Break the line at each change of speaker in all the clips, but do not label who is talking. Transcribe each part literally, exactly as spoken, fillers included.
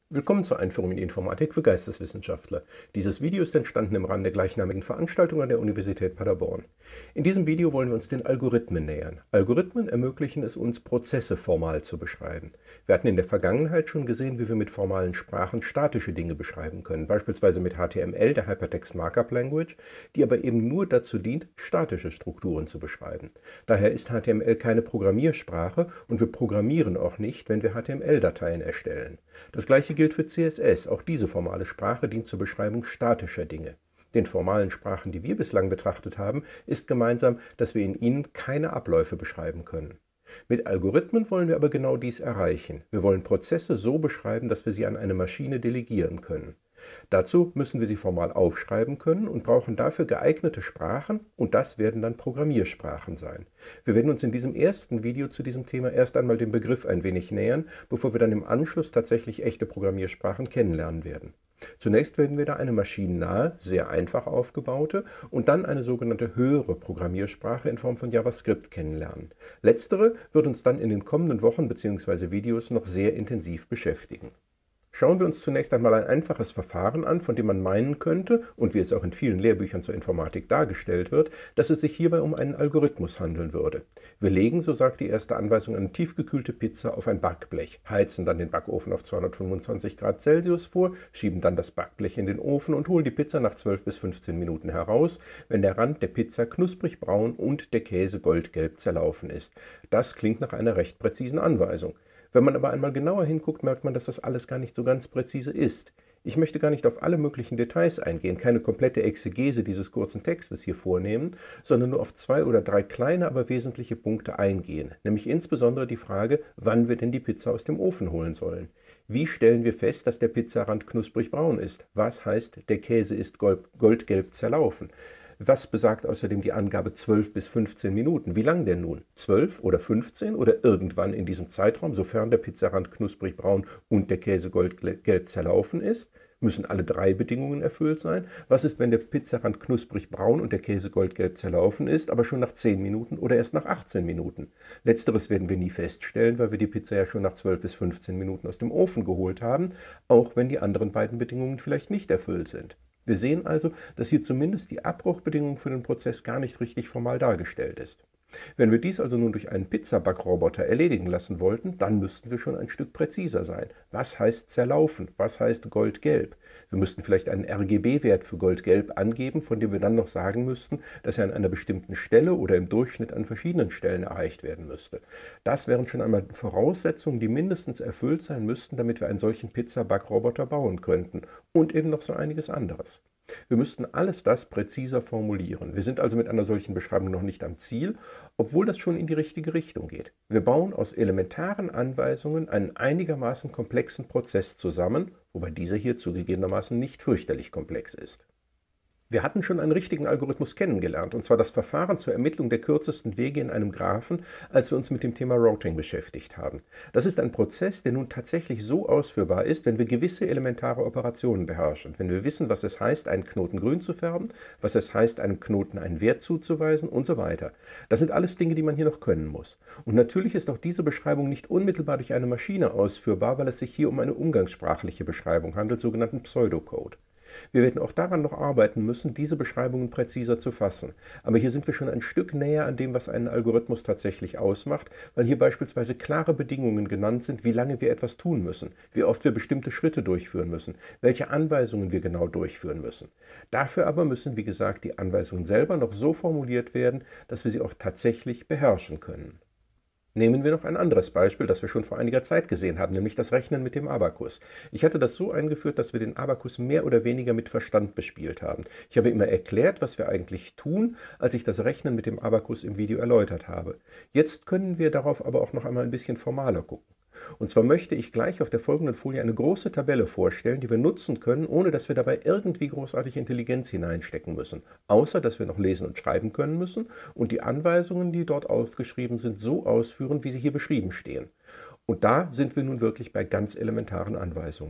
Willkommen zur Einführung in die Informatik für Geisteswissenschaftler. Dieses Video ist entstanden im Rahmen der gleichnamigen Veranstaltung an der Universität Paderborn. In diesem Video wollen wir uns den Algorithmen nähern. Algorithmen ermöglichen es uns, Prozesse formal zu beschreiben. Wir hatten in der Vergangenheit schon gesehen, wie wir mit formalen Sprachen statische Dinge beschreiben können, beispielsweise mit H T M L, der Hypertext Markup Language, die aber eben nur dazu dient, statische Strukturen zu beschreiben. Daher ist H T M L keine Programmiersprache und wir programmieren auch nicht, wenn wir H T M L-Dateien erstellen. Das gleiche gilt für C S S. Auch diese formale Sprache dient zur Beschreibung statischer Dinge. Den formalen Sprachen, die wir bislang betrachtet haben, ist gemeinsam, dass wir in ihnen keine Abläufe beschreiben können. Mit Algorithmen wollen wir aber genau dies erreichen. Wir wollen Prozesse so beschreiben, dass wir sie an eine Maschine delegieren können. Dazu müssen wir sie formal aufschreiben können und brauchen dafür geeignete Sprachen, und das werden dann Programmiersprachen sein. Wir werden uns in diesem ersten Video zu diesem Thema erst einmal dem Begriff ein wenig nähern, bevor wir dann im Anschluss tatsächlich echte Programmiersprachen kennenlernen werden. Zunächst werden wir da eine maschinennahe, sehr einfach aufgebaute und dann eine sogenannte höhere Programmiersprache in Form von JavaScript kennenlernen. Letztere wird uns dann in den kommenden Wochen bzw. Videos noch sehr intensiv beschäftigen. Schauen wir uns zunächst einmal ein einfaches Verfahren an, von dem man meinen könnte, und wie es auch in vielen Lehrbüchern zur Informatik dargestellt wird, dass es sich hierbei um einen Algorithmus handeln würde. Wir legen, so sagt die erste Anweisung, eine tiefgekühlte Pizza auf ein Backblech, heizen dann den Backofen auf zweihundertfünfundzwanzig Grad Celsius vor, schieben dann das Backblech in den Ofen und holen die Pizza nach zwölf bis fünfzehn Minuten heraus, wenn der Rand der Pizza knusprig braun und der Käse goldgelb zerlaufen ist. Das klingt nach einer recht präzisen Anweisung. Wenn man aber einmal genauer hinguckt, merkt man, dass das alles gar nicht so ganz präzise ist. Ich möchte gar nicht auf alle möglichen Details eingehen, keine komplette Exegese dieses kurzen Textes hier vornehmen, sondern nur auf zwei oder drei kleine, aber wesentliche Punkte eingehen, nämlich insbesondere die Frage, wann wir denn die Pizza aus dem Ofen holen sollen. Wie stellen wir fest, dass der Pizzarand knusprig braun ist? Was heißt, der Käse ist goldgelb zerlaufen? Was besagt außerdem die Angabe zwölf bis fünfzehn Minuten? Wie lang denn nun? zwölf oder fünfzehn oder irgendwann in diesem Zeitraum, sofern der Pizzarand knusprig braun und der Käse goldgelb zerlaufen ist? Müssen alle drei Bedingungen erfüllt sein? Was ist, wenn der Pizzarand knusprig braun und der Käse goldgelb zerlaufen ist, aber schon nach zehn Minuten oder erst nach achtzehn Minuten? Letzteres werden wir nie feststellen, weil wir die Pizza ja schon nach zwölf bis fünfzehn Minuten aus dem Ofen geholt haben, auch wenn die anderen beiden Bedingungen vielleicht nicht erfüllt sind. Wir sehen also, dass hier zumindest die Abbruchbedingung für den Prozess gar nicht richtig formal dargestellt ist. Wenn wir dies also nun durch einen Pizzabackkroboter erledigen lassen wollten, dann müssten wir schon ein Stück präziser sein. Was heißt zerlaufen? Was heißt goldgelb? Wir müssten vielleicht einen R G B-Wert für goldgelb angeben, von dem wir dann noch sagen müssten, dass er an einer bestimmten Stelle oder im Durchschnitt an verschiedenen Stellen erreicht werden müsste. Das wären schon einmal Voraussetzungen, die mindestens erfüllt sein müssten, damit wir einen solchen Pizzabackkroboter bauen könnten. Und eben noch so einiges anderes. Wir müssten alles das präziser formulieren. Wir sind also mit einer solchen Beschreibung noch nicht am Ziel, obwohl das schon in die richtige Richtung geht. Wir bauen aus elementaren Anweisungen einen einigermaßen komplexen Prozess zusammen, wobei dieser hier zugegebenermaßen nicht fürchterlich komplex ist. Wir hatten schon einen richtigen Algorithmus kennengelernt, und zwar das Verfahren zur Ermittlung der kürzesten Wege in einem Graphen, als wir uns mit dem Thema Routing beschäftigt haben. Das ist ein Prozess, der nun tatsächlich so ausführbar ist, wenn wir gewisse elementare Operationen beherrschen, wenn wir wissen, was es heißt, einen Knoten grün zu färben, was es heißt, einem Knoten einen Wert zuzuweisen und so weiter. Das sind alles Dinge, die man hier noch können muss. Und natürlich ist auch diese Beschreibung nicht unmittelbar durch eine Maschine ausführbar, weil es sich hier um eine umgangssprachliche Beschreibung handelt, sogenannten Pseudocode. Wir werden auch daran noch arbeiten müssen, diese Beschreibungen präziser zu fassen. Aber hier sind wir schon ein Stück näher an dem, was einen Algorithmus tatsächlich ausmacht, weil hier beispielsweise klare Bedingungen genannt sind, wie lange wir etwas tun müssen, wie oft wir bestimmte Schritte durchführen müssen, welche Anweisungen wir genau durchführen müssen. Dafür aber müssen, wie gesagt, die Anweisungen selber noch so formuliert werden, dass wir sie auch tatsächlich beherrschen können. Nehmen wir noch ein anderes Beispiel, das wir schon vor einiger Zeit gesehen haben, nämlich das Rechnen mit dem Abakus. Ich hatte das so eingeführt, dass wir den Abakus mehr oder weniger mit Verstand bespielt haben. Ich habe immer erklärt, was wir eigentlich tun, als ich das Rechnen mit dem Abakus im Video erläutert habe. Jetzt können wir darauf aber auch noch einmal ein bisschen formaler gucken. Und zwar möchte ich gleich auf der folgenden Folie eine große Tabelle vorstellen, die wir nutzen können, ohne dass wir dabei irgendwie großartig Intelligenz hineinstecken müssen. Außer, dass wir noch lesen und schreiben können müssen und die Anweisungen, die dort aufgeschrieben sind, so ausführen, wie sie hier beschrieben stehen. Und da sind wir nun wirklich bei ganz elementaren Anweisungen.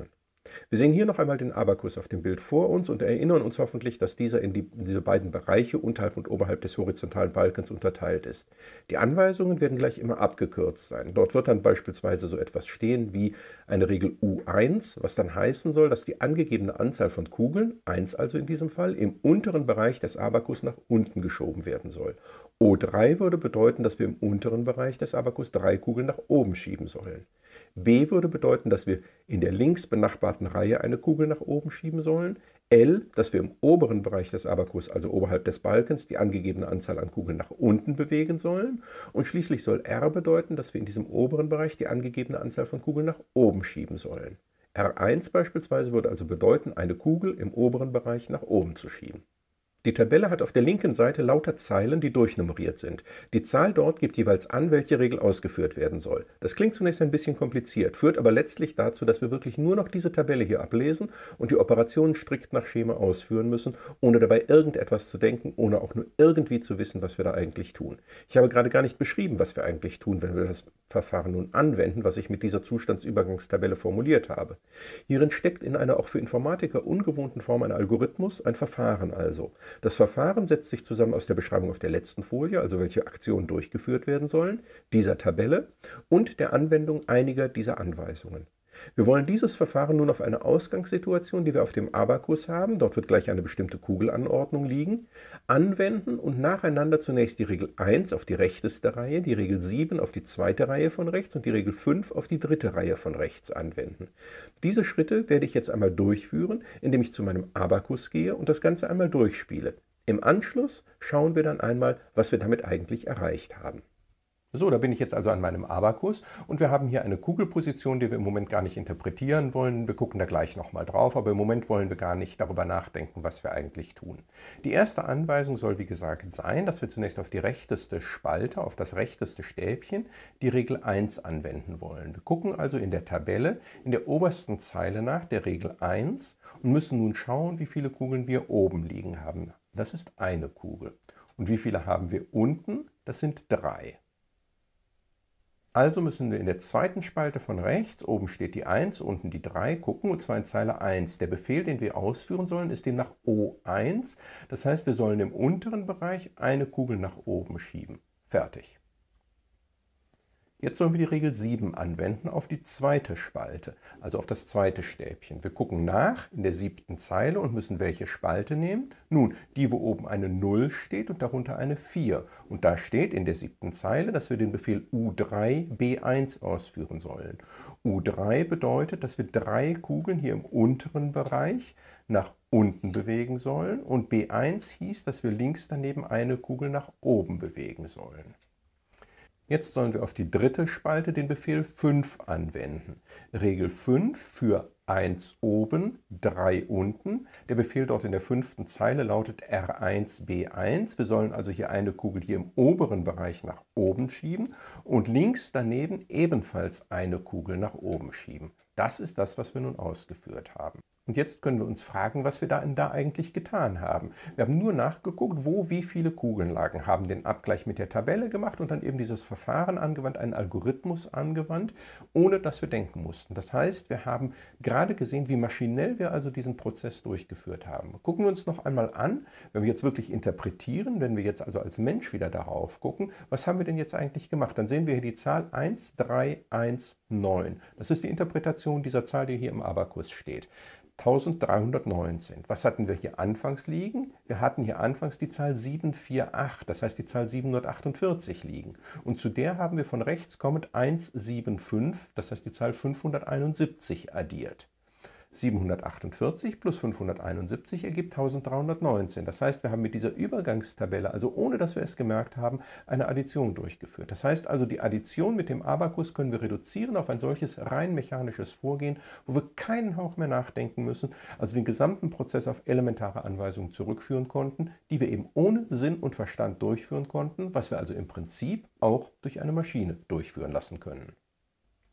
Wir sehen hier noch einmal den Abakus auf dem Bild vor uns und erinnern uns hoffentlich, dass dieser in, die, in diese beiden Bereiche unterhalb und oberhalb des horizontalen Balkens unterteilt ist. Die Anweisungen werden gleich immer abgekürzt sein. Dort wird dann beispielsweise so etwas stehen wie eine Regel U eins, was dann heißen soll, dass die angegebene Anzahl von Kugeln, eins also in diesem Fall, im unteren Bereich des Abakus nach unten geschoben werden soll. O drei würde bedeuten, dass wir im unteren Bereich des Abakus drei Kugeln nach oben schieben sollen. B würde bedeuten, dass wir in der links benachbarten Reihe eine Kugel nach oben schieben sollen. L, dass wir im oberen Bereich des Abakus, also oberhalb des Balkens, die angegebene Anzahl an Kugeln nach unten bewegen sollen. Und schließlich soll R bedeuten, dass wir in diesem oberen Bereich die angegebene Anzahl von Kugeln nach oben schieben sollen. R eins beispielsweise würde also bedeuten, eine Kugel im oberen Bereich nach oben zu schieben. Die Tabelle hat auf der linken Seite lauter Zeilen, die durchnummeriert sind. Die Zahl dort gibt jeweils an, welche Regel ausgeführt werden soll. Das klingt zunächst ein bisschen kompliziert, führt aber letztlich dazu, dass wir wirklich nur noch diese Tabelle hier ablesen und die Operationen strikt nach Schema ausführen müssen, ohne dabei irgendetwas zu denken, ohne auch nur irgendwie zu wissen, was wir da eigentlich tun. Ich habe gerade gar nicht beschrieben, was wir eigentlich tun, wenn wir das Verfahren nun anwenden, was ich mit dieser Zustandsübergangstabelle formuliert habe. Hierin steckt in einer auch für Informatiker ungewohnten Form ein Algorithmus, ein Verfahren also. Das Verfahren setzt sich zusammen aus der Beschreibung auf der letzten Folie, also welche Aktionen durchgeführt werden sollen, dieser Tabelle und der Anwendung einiger dieser Anweisungen. Wir wollen dieses Verfahren nun auf eine Ausgangssituation, die wir auf dem Abakus haben, dort wird gleich eine bestimmte Kugelanordnung liegen, anwenden und nacheinander zunächst die Regel eins auf die rechteste Reihe, die Regel sieben auf die zweite Reihe von rechts und die Regel fünf auf die dritte Reihe von rechts anwenden. Diese Schritte werde ich jetzt einmal durchführen, indem ich zu meinem Abakus gehe und das Ganze einmal durchspiele. Im Anschluss schauen wir dann einmal, was wir damit eigentlich erreicht haben. So, da bin ich jetzt also an meinem Abakus und wir haben hier eine Kugelposition, die wir im Moment gar nicht interpretieren wollen. Wir gucken da gleich nochmal drauf, aber im Moment wollen wir gar nicht darüber nachdenken, was wir eigentlich tun. Die erste Anweisung soll, wie gesagt, sein, dass wir zunächst auf die rechteste Spalte, auf das rechteste Stäbchen, die Regel eins anwenden wollen. Wir gucken also in der Tabelle in der obersten Zeile nach der Regel eins und müssen nun schauen, wie viele Kugeln wir oben liegen haben. Das ist eine Kugel. Und wie viele haben wir unten? Das sind drei. Also müssen wir in der zweiten Spalte von rechts, oben steht die eins, unten die drei, gucken, und zwar in Zeile eins. Der Befehl, den wir ausführen sollen, ist demnach O eins. Das heißt, wir sollen im unteren Bereich eine Kugel nach oben schieben. Fertig. Jetzt sollen wir die Regel sieben anwenden auf die zweite Spalte, also auf das zweite Stäbchen. Wir gucken nach in der siebten Zeile und müssen welche Spalte nehmen? Nun, die, wo oben eine null steht und darunter eine vier. Und da steht in der siebten Zeile, dass wir den Befehl U drei B eins ausführen sollen. U drei bedeutet, dass wir drei Kugeln hier im unteren Bereich nach unten bewegen sollen und B eins hieß, dass wir links daneben eine Kugel nach oben bewegen sollen. Jetzt sollen wir auf die dritte Spalte den Befehl fünf anwenden. Regel fünf für eins oben, drei unten. Der Befehl dort in der fünften Zeile lautet R eins B eins. Wir sollen also hier eine Kugel hier im oberen Bereich nach oben schieben und links daneben ebenfalls eine Kugel nach oben schieben. Das ist das, was wir nun ausgeführt haben. Und jetzt können wir uns fragen, was wir da, da eigentlich getan haben. Wir haben nur nachgeguckt, wo wie viele Kugeln lagen, haben den Abgleich mit der Tabelle gemacht und dann eben dieses Verfahren angewandt, einen Algorithmus angewandt, ohne dass wir denken mussten. Das heißt, wir haben gerade gesehen, wie maschinell wir also diesen Prozess durchgeführt haben. Gucken wir uns noch einmal an, wenn wir jetzt wirklich interpretieren, wenn wir jetzt also als Mensch wieder darauf gucken, was haben wir denn jetzt eigentlich gemacht? Dann sehen wir hier die Zahl eins drei eins neun. Das ist die Interpretation dieser Zahl, die hier im Abakus steht. eintausenddreihundertneunzehn. Was hatten wir hier anfangs liegen? Wir hatten hier anfangs die Zahl sieben vier acht, das heißt die Zahl siebenhundertachtundvierzig liegen. Und zu der haben wir von rechts kommend eins sieben fünf, das heißt die Zahl fünfhunderteinundsiebzig addiert. siebenhundertachtundvierzig plus fünfhunderteinundsiebzig ergibt eintausenddreihundertneunzehn. Das heißt, wir haben mit dieser Übergangstabelle, also ohne dass wir es gemerkt haben, eine Addition durchgeführt. Das heißt also, die Addition mit dem Abakus können wir reduzieren auf ein solches rein mechanisches Vorgehen, wo wir keinen Hauch mehr nachdenken müssen, also den gesamten Prozess auf elementare Anweisungen zurückführen konnten, die wir eben ohne Sinn und Verstand durchführen konnten, was wir also im Prinzip auch durch eine Maschine durchführen lassen können.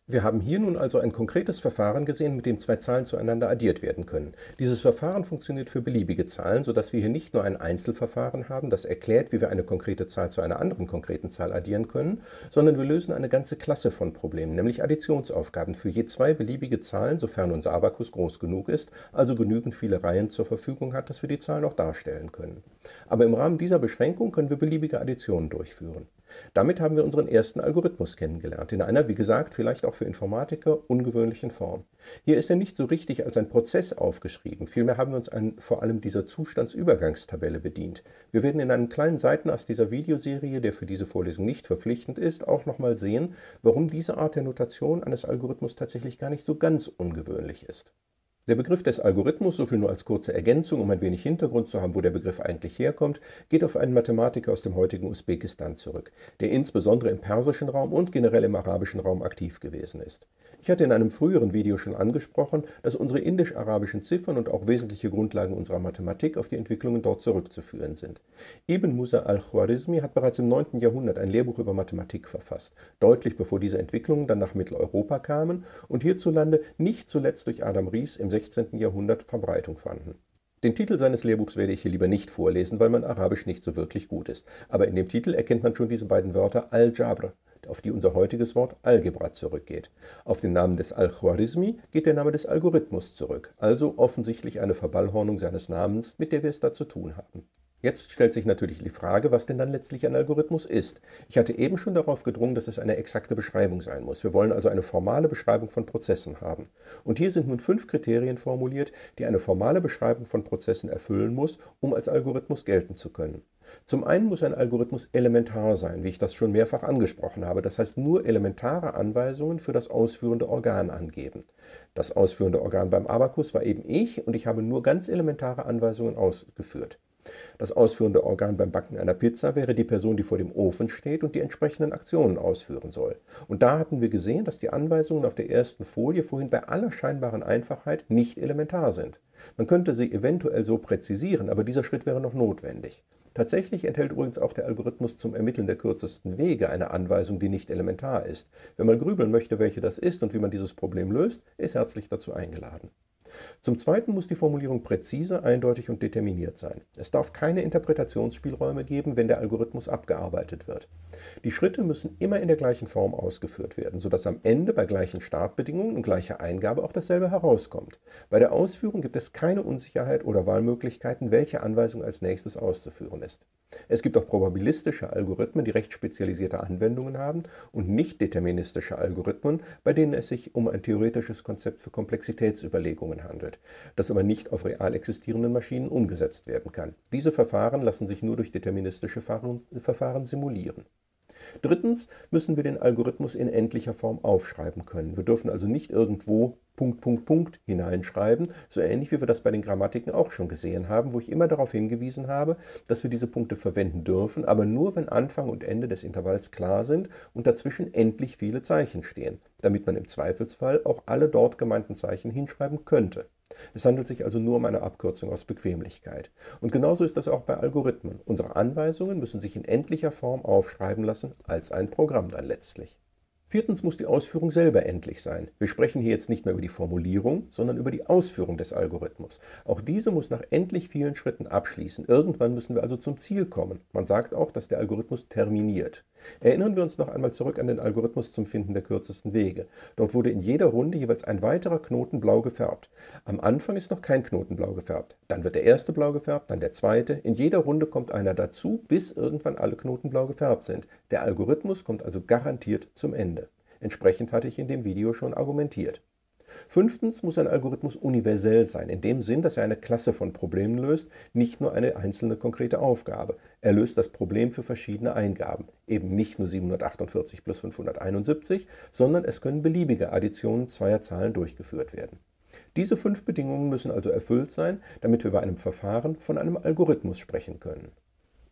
Wir haben hier nun also ein konkretes Verfahren gesehen, mit dem zwei Zahlen zueinander addiert werden können. Dieses Verfahren funktioniert für beliebige Zahlen, sodass wir hier nicht nur ein Einzelverfahren haben, das erklärt, wie wir eine konkrete Zahl zu einer anderen konkreten Zahl addieren können, sondern wir lösen eine ganze Klasse von Problemen, nämlich Additionsaufgaben für je zwei beliebige Zahlen, sofern unser Abakus groß genug ist, also genügend viele Reihen zur Verfügung hat, dass wir die Zahlen auch darstellen können. Aber im Rahmen dieser Beschränkung können wir beliebige Additionen durchführen. Damit haben wir unseren ersten Algorithmus kennengelernt, in einer, wie gesagt, vielleicht auch für Informatiker ungewöhnlichen Form. Hier ist er nicht so richtig als ein Prozess aufgeschrieben, vielmehr haben wir uns an vor allem dieser Zustandsübergangstabelle bedient. Wir werden in einem kleinen Seitenast dieser Videoserie, der für diese Vorlesung nicht verpflichtend ist, auch nochmal sehen, warum diese Art der Notation eines Algorithmus tatsächlich gar nicht so ganz ungewöhnlich ist. Der Begriff des Algorithmus, so viel nur als kurze Ergänzung, um ein wenig Hintergrund zu haben, wo der Begriff eigentlich herkommt, geht auf einen Mathematiker aus dem heutigen Usbekistan zurück, der insbesondere im persischen Raum und generell im arabischen Raum aktiv gewesen ist. Ich hatte in einem früheren Video schon angesprochen, dass unsere indisch-arabischen Ziffern und auch wesentliche Grundlagen unserer Mathematik auf die Entwicklungen dort zurückzuführen sind. Ibn Musa al-Khwarizmi hat bereits im neunten Jahrhundert ein Lehrbuch über Mathematik verfasst, deutlich bevor diese Entwicklungen dann nach Mitteleuropa kamen und hierzulande nicht zuletzt durch Adam Ries im sechzehnten Jahrhundert Verbreitung fanden. Den Titel seines Lehrbuchs werde ich hier lieber nicht vorlesen, weil mein Arabisch nicht so wirklich gut ist. Aber in dem Titel erkennt man schon diese beiden Wörter Al-Jabr, auf die unser heutiges Wort Algebra zurückgeht. Auf den Namen des Al-Khwarizmi geht der Name des Algorithmus zurück, also offensichtlich eine Verballhornung seines Namens, mit der wir es da zu tun haben. Jetzt stellt sich natürlich die Frage, was denn dann letztlich ein Algorithmus ist. Ich hatte eben schon darauf gedrungen, dass es eine exakte Beschreibung sein muss. Wir wollen also eine formale Beschreibung von Prozessen haben. Und hier sind nun fünf Kriterien formuliert, die eine formale Beschreibung von Prozessen erfüllen muss, um als Algorithmus gelten zu können. Zum einen muss ein Algorithmus elementar sein, wie ich das schon mehrfach angesprochen habe. Das heißt, nur elementare Anweisungen für das ausführende Organ angeben. Das ausführende Organ beim Abakus war eben ich und ich habe nur ganz elementare Anweisungen ausgeführt. Das ausführende Organ beim Backen einer Pizza wäre die Person, die vor dem Ofen steht und die entsprechenden Aktionen ausführen soll. Und da hatten wir gesehen, dass die Anweisungen auf der ersten Folie vorhin bei aller scheinbaren Einfachheit nicht elementar sind. Man könnte sie eventuell so präzisieren, aber dieser Schritt wäre noch notwendig. Tatsächlich enthält übrigens auch der Algorithmus zum Ermitteln der kürzesten Wege eine Anweisung, die nicht elementar ist. Wer mal grübeln möchte, welche das ist und wie man dieses Problem löst, ist herzlich dazu eingeladen. Zum Zweiten muss die Formulierung präzise, eindeutig und determiniert sein. Es darf keine Interpretationsspielräume geben, wenn der Algorithmus abgearbeitet wird. Die Schritte müssen immer in der gleichen Form ausgeführt werden, sodass am Ende bei gleichen Startbedingungen und gleicher Eingabe auch dasselbe herauskommt. Bei der Ausführung gibt es keine Unsicherheit oder Wahlmöglichkeiten, welche Anweisung als nächstes auszuführen ist. Es gibt auch probabilistische Algorithmen, die recht spezialisierte Anwendungen haben, und nicht deterministische Algorithmen, bei denen es sich um ein theoretisches Konzept für Komplexitätsüberlegungen handelt, das aber nicht auf real existierenden Maschinen umgesetzt werden kann. Diese Verfahren lassen sich nur durch deterministische Verfahren simulieren. Drittens müssen wir den Algorithmus in endlicher Form aufschreiben können. Wir dürfen also nicht irgendwo Punkt, Punkt, Punkt hineinschreiben, so ähnlich wie wir das bei den Grammatiken auch schon gesehen haben, wo ich immer darauf hingewiesen habe, dass wir diese Punkte verwenden dürfen, aber nur, wenn Anfang und Ende des Intervalls klar sind und dazwischen endlich viele Zeichen stehen, damit man im Zweifelsfall auch alle dort gemeinten Zeichen hinschreiben könnte. Es handelt sich also nur um eine Abkürzung aus Bequemlichkeit. Und genauso ist das auch bei Algorithmen. Unsere Anweisungen müssen sich in endlicher Form aufschreiben lassen, als ein Programm dann letztlich. Viertens muss die Ausführung selber endlich sein. Wir sprechen hier jetzt nicht mehr über die Formulierung, sondern über die Ausführung des Algorithmus. Auch diese muss nach endlich vielen Schritten abschließen. Irgendwann müssen wir also zum Ziel kommen. Man sagt auch, dass der Algorithmus terminiert. Erinnern wir uns noch einmal zurück an den Algorithmus zum Finden der kürzesten Wege. Dort wurde in jeder Runde jeweils ein weiterer Knoten blau gefärbt. Am Anfang ist noch kein Knoten blau gefärbt. Dann wird der erste blau gefärbt, dann der zweite. In jeder Runde kommt einer dazu, bis irgendwann alle Knoten blau gefärbt sind. Der Algorithmus kommt also garantiert zum Ende. Entsprechend hatte ich in dem Video schon argumentiert. Fünftens muss ein Algorithmus universell sein, in dem Sinn, dass er eine Klasse von Problemen löst, nicht nur eine einzelne konkrete Aufgabe. Er löst das Problem für verschiedene Eingaben, eben nicht nur siebenhundertachtundvierzig plus fünfhunderteinundsiebzig, sondern es können beliebige Additionen zweier Zahlen durchgeführt werden. Diese fünf Bedingungen müssen also erfüllt sein, damit wir bei einem Verfahren von einem Algorithmus sprechen können.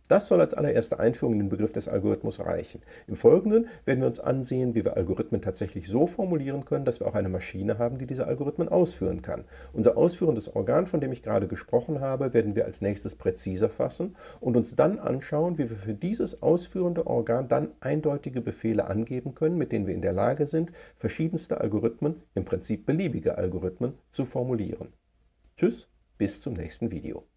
Das soll als allererste Einführung in den Begriff des Algorithmus reichen. Im Folgenden werden wir uns ansehen, wie wir Algorithmen tatsächlich so formulieren können, dass wir auch eine Maschine haben, die diese Algorithmen ausführen kann. Unser ausführendes Organ, von dem ich gerade gesprochen habe, werden wir als nächstes präziser fassen und uns dann anschauen, wie wir für dieses ausführende Organ dann eindeutige Befehle angeben können, mit denen wir in der Lage sind, verschiedenste Algorithmen, im Prinzip beliebige Algorithmen, zu formulieren. Tschüss, bis zum nächsten Video.